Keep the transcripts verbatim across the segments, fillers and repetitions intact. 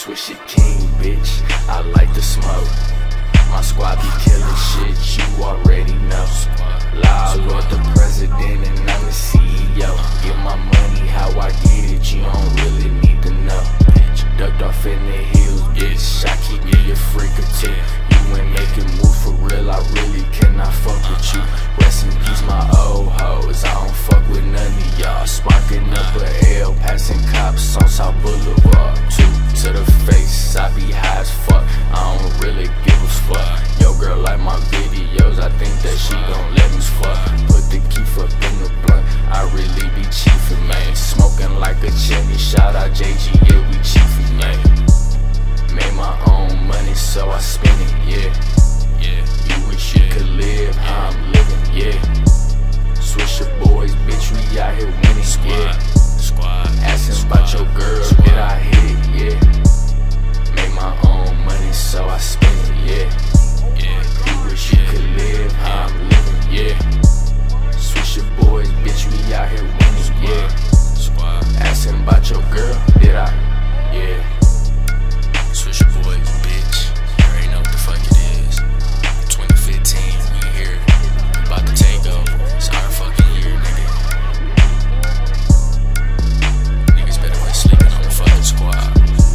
Swisher King, bitch, I like to smoke. My squad be killing shit, you already know. Loud Lord the president and I'm the C E O. Get my money how I get it, you don't really need to know. Ducked off in the hills, bitch, I keep me a freak or two. You ain't making move for real, I really cannot fuck with you. Rest in peace my old hoes, I don't fuck with none of y'all. Sparking up a L, passing cops on South Boulevard. Two to the face, I be high as fuck, I don't really give a fuck. Yo girl like my videos, I think that she gon' let me fuck. Put the keef up in the blunt, I really be chiefin', man. Smoking like a chimney, shout out J G, yeah we chiefin', man. Made my own money so I spend it, yeah. Yeah, you wish you could live how I'm living, yeah. Swisher boys, bitch, we out here winning, yeah. Asking about your girl, did I hit it, yeah. Made my own money so I spend it, yeah. Yeah, you wish you could live how I'm living, yeah. Swisher boys, bitch, we out here winning, yeah. Asking about your girl, did I, yeah. Swisher boys, bitch, you already know what the fuck it is. twenty fifteen, we here, about to take over. It's our fucking year, nigga. Niggas better quit sleeping on the fucking squad.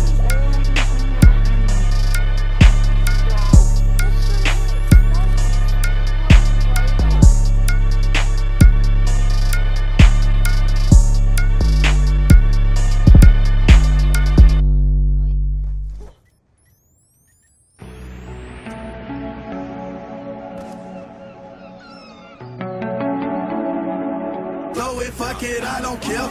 Fuck it, I don't care.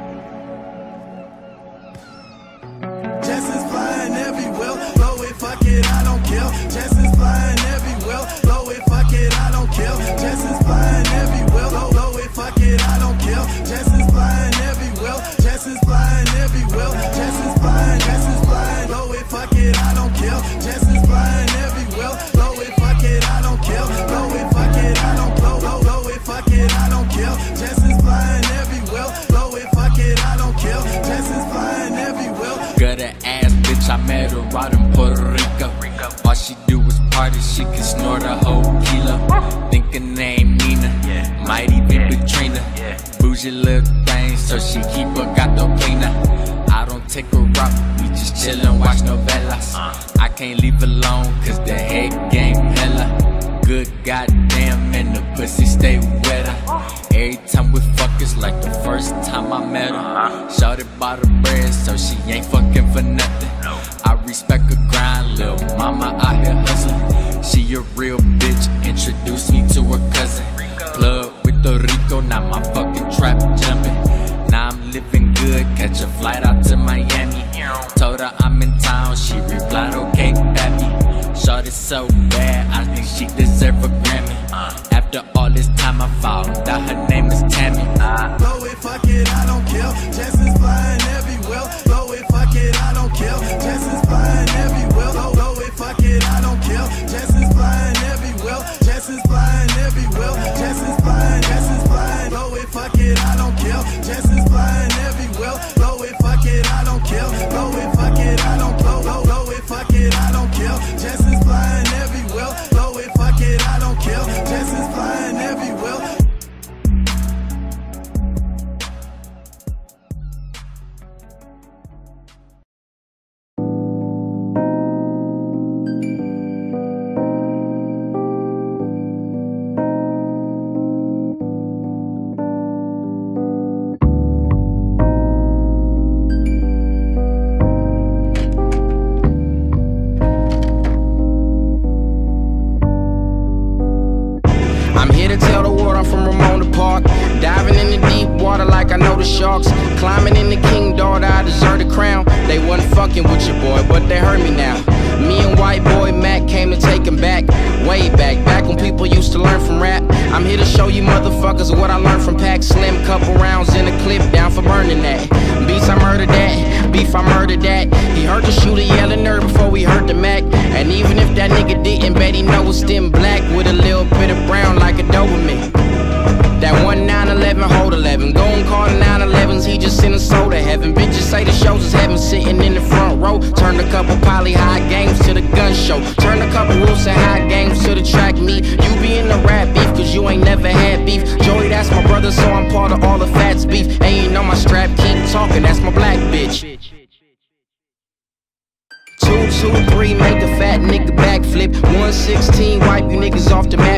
Jets is flying everywhere. Blow it, fuck it, I don't care. Jets is flying everywhere. Blow it, fuck it, I don't care. Jets is flying everywhere. Blow, blow it, fuck it, I don't care. Jets is flying everywhere. Jets is flying everywhere. Jets is flying, Jets is flying. Blow it, fuck it, I don't care. Jets is flying everywhere. Blow it, fuck it, I don't care. Blow it, fuck it, I don't blow, blow, blow it, fuck it, I don't care. Jets is flying everywhere. Blow it, fuck it, I don't care. Jets is flying everywhere. Gutter ass bitch, I met her out in Puerto Rico. All she do is party, she can snort a whole kilo. Think her name Nina, might even be Trina. Bougie little thing, so she keep her gato cleaner. I don't take her out, we just chillin', watch novelas. I can't leave alone, cause the head game hella good, goddamn, and the pussy stay wetter. Every time we fuck, it's like the first time I met her. Shorty bought her bread, so she ain't fucking for nothing. I respect her grind, lil' mama out here hustling. She a real bitch, introduced me to her cousin. Plug with the Rico, now my fucking trap jumping. Now I'm living good, catch a flight out to Miami. Told her I'm in town, she replied, okay, pappy. Shorty so bad, I think she deserve a Grammy. After all this time I found out her name is Tammy. Blow it, fuck it, I don't care. Jets is flying everywhere. Blow it, fuck it, I don't care. Jets is flying everywhere. Blow, blow it, fuck it, I don't care. Jets is flying everywhere. Jets is flying everywhere. Jets is flying, Jets is flying. Blow it, fuck it, I don't care. Jets is flying everywhere. Blow it, fuck it, I don't care. Blow it, fuck it, I don't blow, blow, blow it, fuck it, I don't care. Jets is flying everywhere. Blow it, fuck it, I don't care. Jets is flying everywhere. Sharks climbing in the king daughter, I deserve the crown. They wasn't fucking with your boy, but they heard me now. Me and white boy Mac came to take him back, way back, back when people used to learn from rap. I'm here to show you motherfuckers what I learned from Pac Slim. Couple rounds in a clip, down for burning that. Beats I murdered that, beef I murdered that. He heard the shooter yelling nerd before we heard the Mac. And even if that nigga didn't, bet he know it's stem black with a little bit of brown like a Doberman. That one nine eleven hold eleven, go and call the nine elevens, he just sent a soul to heaven. Bitches say the shows is heaven, sitting in the front row, turn the Holly, high games to the gun show. Turn a couple wolves and high games to the track meet. You be in the rap beef, cause you ain't never had beef. Joey, that's my brother, so I'm part of all the fats beef. And you know my strap, keep talking, that's my black bitch. Two, two, three, make a fat nigga backflip. One sixteen, wipe you niggas off the map.